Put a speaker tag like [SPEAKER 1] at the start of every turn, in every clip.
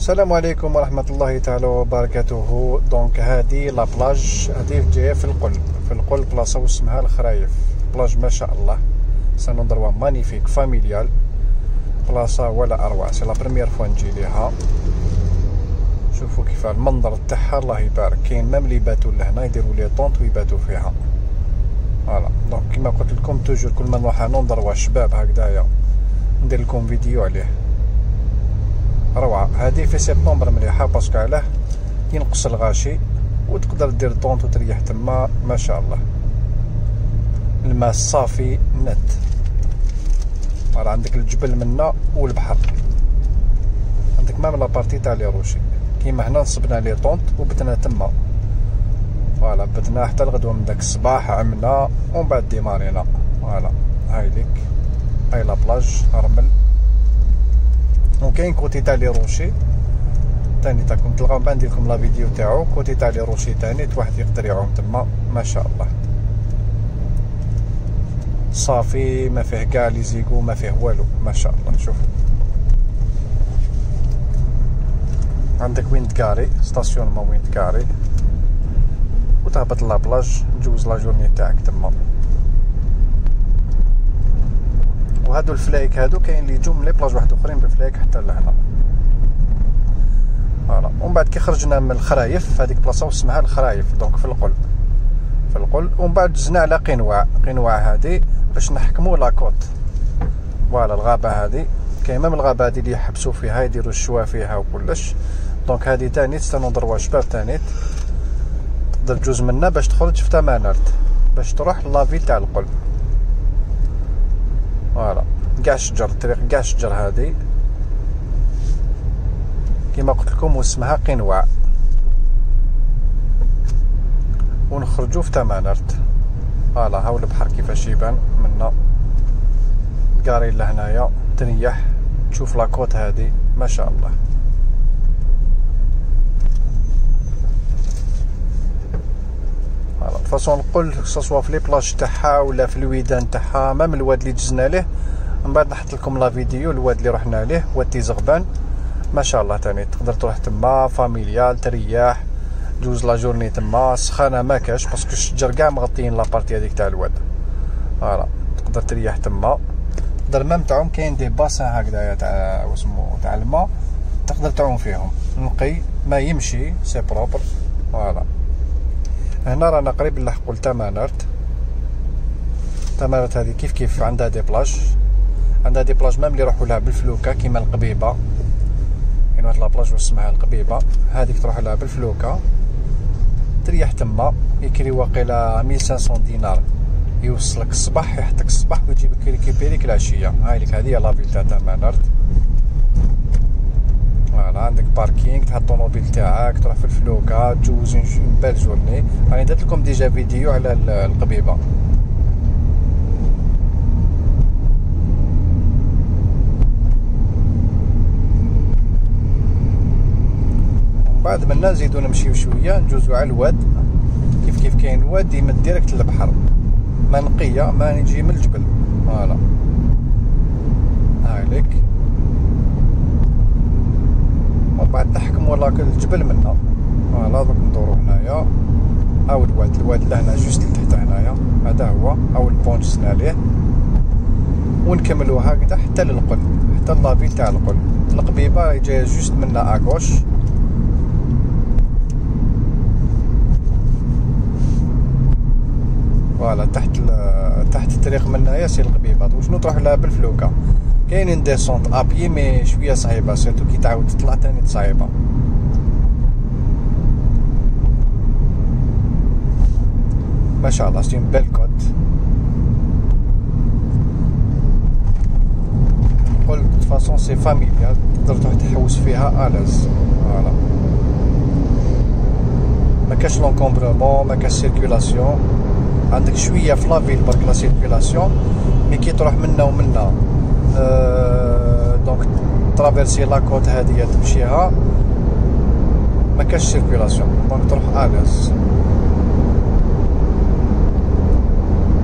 [SPEAKER 1] السلام عليكم ورحمة الله تعالى وبركاته. دونك هذه لا بلاج، هذه جاية في القل بلاصة واسمها الخرايف. بلاج ما شاء الله، سي ان اندروا مانيفيك فاميليال، بلاصة ولا اروع. سي لا بريمير فوا نجي ليها. شوفوا كيف المنظر تاعها، الله يبارك. كاين مام لي باتو لهنا يديروا لي طونط ويباتوا فيها. فوالا دونك كيما قلت لكم توجور كل ما نروح نندروا شباب هكذايا ندير لكم فيديو عليه. روعة. هذه في سبتمبر مليحة باسكو علاه ينقص الغاشي وتقدر دير طونط وتريح تما ما شاء الله. الماء صافي نت. راه عندك الجبل منا والبحر، عندك مام لابارتي تاع لي روشي. كيما هنا نصبنا لي طونط وبتنا تما. فوالا بتنا حتى الغدوة من داك الصباح، عمنا ومن بعد ديمارينا. فوالا هاي ليك، هاي لا بلاج رمل. وكاين كوتي تاع لي روشي تاني تاكم تلقاو، من بعد ندير لكم لا فيديو تاعو. كوتي تاع لي روشي تاني واحد يقدر يعوم تما ما شاء الله. صافي ما فيه كاع لي زيكو، ما فيه والو ما شاء الله. شوفوا عندك وين تكاري ستاسيون ما وين تكاري وتهبط لا بلاج تجوز لا جورني تاعك تما. وهادو الفلايك هادو كاين اللي يجوا من لي بلاج واحد اخرين بالفلايك حتى لهنا. فوالا ومن بعد كي خرجنا من الخرايف، هذيك بلاصه واسمها الخرايف دونك في القل ومن بعد دزنا على قنواع هادي باش نحكموا لاكوت. فوالا الغابه هادي كاين مام الغابه هادي اللي يحبسوا فيها يديروا الشوا فيها وكلش. دونك هادي تاني تستنضروا شباب تاني تقدر تجوز منا باش تخرج في تمانرت باش تروح لافيل تاع القل. فوالا كاع شجر، الطريق كاع شجر هادي كيما قلت لكم واسمها قنواع. ونخرجوا في تمانرت. فوالا هاو البحر كيفاش يبان منا، قاري لهنايا تريح تشوف لاكوت هادي ما شاء الله. فوالا فاصون القل سواء في لي بلاج تاعها ولا في الويدان تاعها، مام الواد اللي دزنا ليه من بعد نحط لكم لا فيديو. الواد اللي رحنا ليه واد تيزغبان ما شاء الله تاني تقدر تروح تما فاميليال تريح جوز لا جورني تما. سخانه ما كاش باسكو الشجر كاع مغطيين لابارتي هذيك تاع الواد. فوالا تقدر تريح تما. تقدر مام تعوم، كاين دي باسان هكذايا تاع واسمو تاع الماء تقدر تعوم فيهم نقي ما يمشي سي بروبر. فوالا هنا رانا قريب نلحقوا لتمانرت. تمانرت هذه كيف عندها دي بلاج، مام اللي يروحوا لها بالفلوكه كيما القبيبه. كاين واحد لابلاج اسمها القبيبه، هذيك تروح لها بالفلوكه تريح تما. يكري واقيلا 1500 دينار يوصلك الصباح، يحطك الصباح ويجيبك يريكيبيريك العشيه. هاي لك هذه لافيل تاع تمانرت. فوالا عندك باركينغ تحط الطوموبيل تاعك تروح في الفلوكه تجوز اون بال جورني. راني درت لكم ديجا فيديو على القبيبه. بعد منا نزيدو نمشيو شويه نجوزو على الواد. كيف كاين واد يمد ديريكت للبحر، ما نقيه ما يجي من الجبل. فوالا هاي ليك. ومن بعد نحكمو ولا الجبل منا. فوالا دوك ندورو هنايا. هاو الواد لهنا جوست لتحت هنايا، هذا هو هاو البون جسنا عليه. ونكملو هكذا حتى للقل، حتى لافيل تاع القل. القبيبه جايه جوست منا اكوش. فوالا تحت الطريق منايا سي القبيبه. وشنو تروح لها بالفلوكه. كاينين ديسونط ابيي مي شويه صعيبه، سيرتو كي تعاود تطلع تاني صعيبه. ما شاء الله سي بيل كوت. نقول دو فاصون سي فاميليال تقدر تروح تحوس فيها الاز. فوالا ما كاش لونكومبرمون ما كاش سيركيلاسيون. عندك شويه في لافيل برك لا سيركيلاسيون، مي كي تروح منا ومنا دونك ترافيرسي لاكوت هاديه تمشيها ما كاش سيركيلاسيون دونك تروح الاز.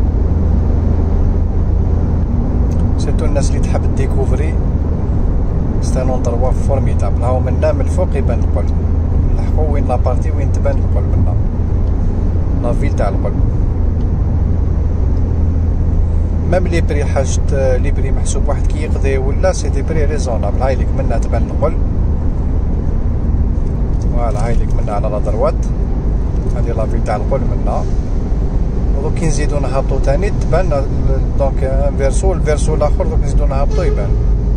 [SPEAKER 1] سيرتو الناس اللي تحب ديكوفري سي ان اندروا فورميدابل. هاو منا من الفوق يبان القل، نلحقو وين لابارتي وين تبان القل منا، لا فيل تاع القل. ميم لي بري حاجة لي بري محسوب واحد كي يقضي ولا سي دي بري ريزونابل. هاي ليك منا تبان القل، فوالا هاي ليك منا على لا دروات، هادي لا فيل تاع القل منا. ودوك كي نزيدو نهبطو تاني تبان دونك انفيرسو الفيرسو الاخر، دوك نزيدو نهبطو يبان.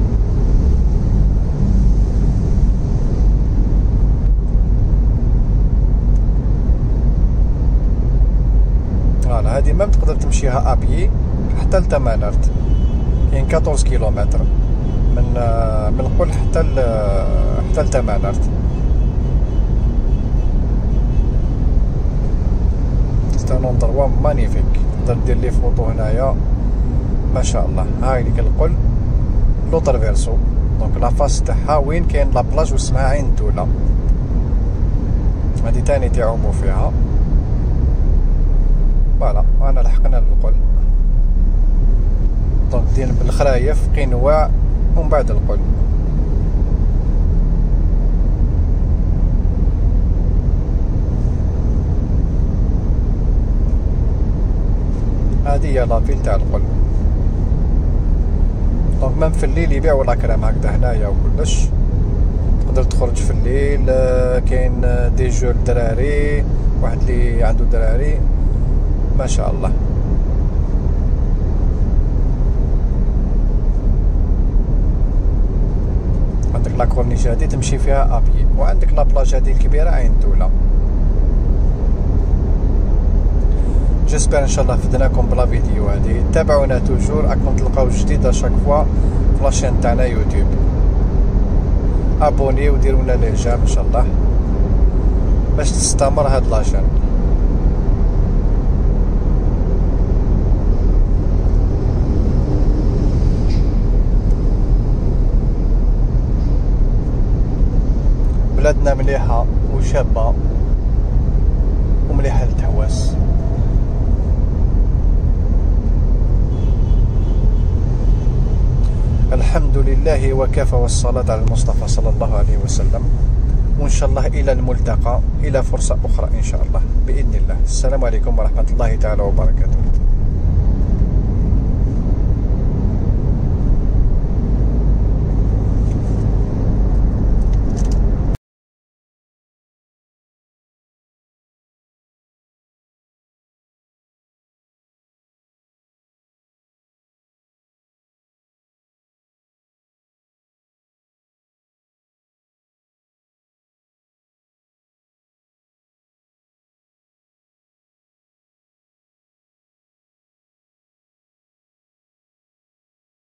[SPEAKER 1] فوالا هادي ميم تقدر تمشيها ابيي حتى لتمانرت، كاين 14 كيلومتر من القل حتى لتمانرت. ستان اندروا مانيفيك، تقدر دير لي فوطو هنايا ما شاء الله. هاي ليك القل لوطر فيرسو، دونك لا فاس تاعها وين كاين لا بلاج واسمها عين الدولة، هادي تاني تعومو فيها. فوالا انا لحقنا للقل، دونك دير بالخرايف قنواع ومن بعد القل. هادي هي لافيل تاع القل. دونك ميم في الليل يبيعو لاكرام هكذا هنايا وكلش، تقدر تخرج في الليل. كاين دي جو للدراري، واحد اللي عنده دراري ما شاء الله. عندك لا كورنيش هادي تمشي فيها ابي، وعندك لا بلاج هادي الكبيرة عين الدولة. جيسبر ان شاء الله فدناكم بلا فيديو هادي. تابعونا توجور، راكم تلقاو جديد اشاك فوا في لاشين تاعنا يوتيوب. ابوني وديرونا لي جام ان شاء الله باش تستمر هاد لاشين. بلادنا مليحة وشابة ومليحة للتحواس. الحمد لله وكفى، والصلاة على المصطفى صلى الله عليه وسلم. وإن شاء الله إلى الملتقى، إلى فرصة أخرى إن شاء الله بإذن الله. السلام عليكم ورحمة الله تعالى وبركاته.